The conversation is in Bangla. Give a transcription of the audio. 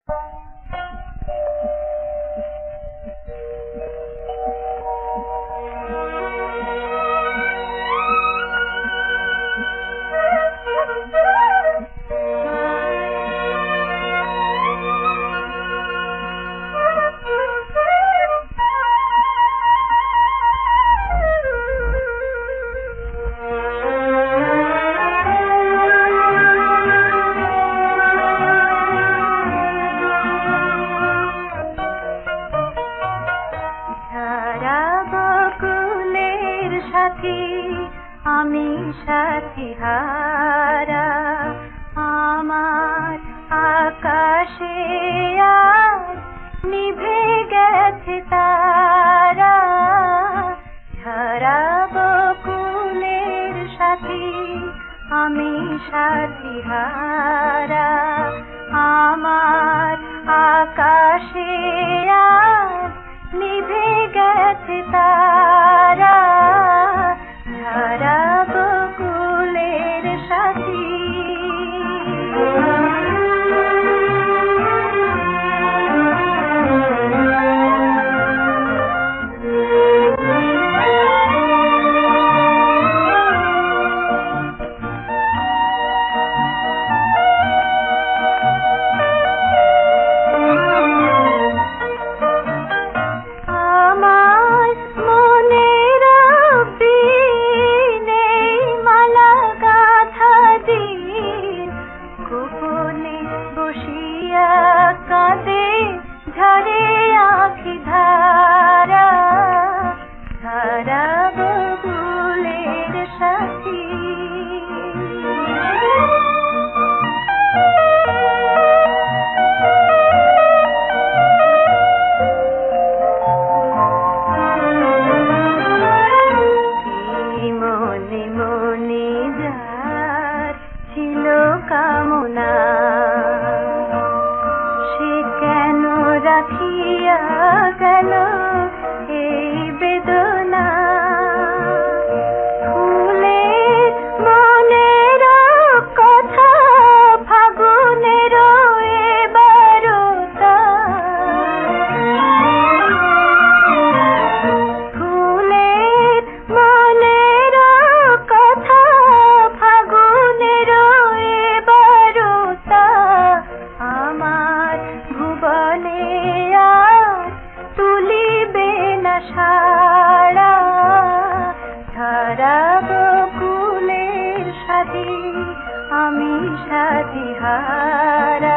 আমি সাথী হারা আমার আকাশে আজ নিভে গেছে তারা। ঝরা বকুলের সাথী আমি সাথী হারা আমার আকাশে আজ নিভে গেছে তারা। ঝরা বকুলের সাথী কাঁদে ঝরে আখি ধারা। ধারা বকুলের সাথী মনে মনে যার ছিল কামনা রাখিয়া গেল এই বেদনা। ফুলের মনের কথা ফাগুনের বারতা। ফুলের মনের কথা ফাগুনের বারতা। আমার ভুবনে তুলিবে না সারা। ধারা বকুলের সাথী আমি সাথী হারা।